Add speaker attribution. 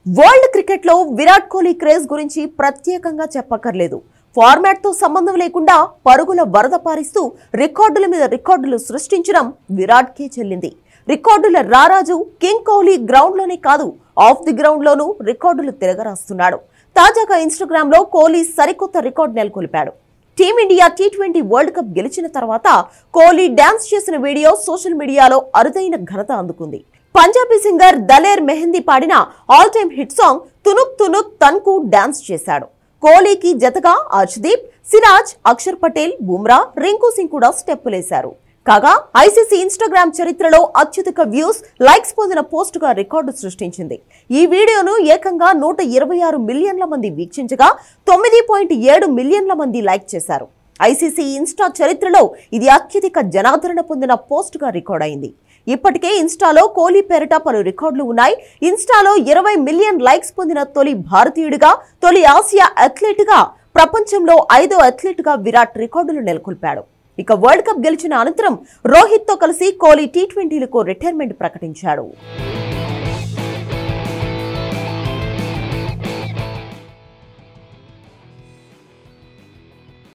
Speaker 1: World cricket లో Virat Kohli craze గురించి ప్రత్యేకంగా చెప్పక్కర్లేదు. ఫార్మాట్ తో సంబంధం లేకుండా పరుగుల వరద పారిస్తూ రికార్డుల మీద రికార్డులు సృష్టించడం విరాట్ కే చెల్లింది. రికార్డుల రారాజు కింగ్ కోహ్లీ గ్రౌండ్ లోనే కాదు, ఆఫ్ ది గ్రౌండ్ లోనూ రికార్డులు తిరగరాస్తున్నాడు. తాజాగా ఇన్స్టాగ్రామ్ లో కోహ్లీ సరికొత్త రికార్డు నెలకొల్పాడు. టీమిండియా టీ20 వరల్డ్ కప్ గెలిచిన తర్వాత కోహ్లీ డాన్స్ చేసిన వీడియో సోషల్ మీడియాలో అరుదైన ఘనత అందుకుంది. పంజాబీ సింగర్ దలేర్ మెహందీ పాడిన all time hit song Tunak Tunak తన్కు డాన్స్ చేశాడు. కోహ్లీకి జతగా అర్ష్దీప్, సిరాజ్, అక్షర్ పటేల్, బుమ్రా, రింకు సింగ్ కూడా స్టెప్పులేశారు. కాగా ఐసీసీ ఇన్స్టాగ్రామ్ చరిత్రలో అత్యధిక వ్యూస్, లైక్స్ పొందిన పోస్టుగా రికార్డు సృష్టించింది. ఈ వీడియోను ఏకంగా 126 మిలియన్ల మంది వీక్షించగా 9.7 మిలియన్ల మంది లైక్ చేశారు. ఐసీసీ ఇన్స్టా చరిత్రలో ఇది అత్యధిక జనాదరణ పొందిన పోస్టుగా రికార్డ్ అయింది. ఇప్పటికే ఇన్స్టాలో కోహ్లీ పేరిట పలు రికార్డులు ఉన్నాయి. ఇన్స్టాలో 20 మిలియన్ లైక్స్ పొందిన తొలి భారతీయుడిగా, తొలి ఆసియా అథ్లెట్గా, ప్రపంచంలో 5వ అథ్లెట్గా విరాట్ రికార్డులు నెలకొల్పాడు. ఇక వరల్డ్ కప్ గెలిచిన అనంతరం రోహిత్ తో కలిసి కోహ్లీ టీ20లకు రిటైర్మెంట్ ప్రకటించాడు.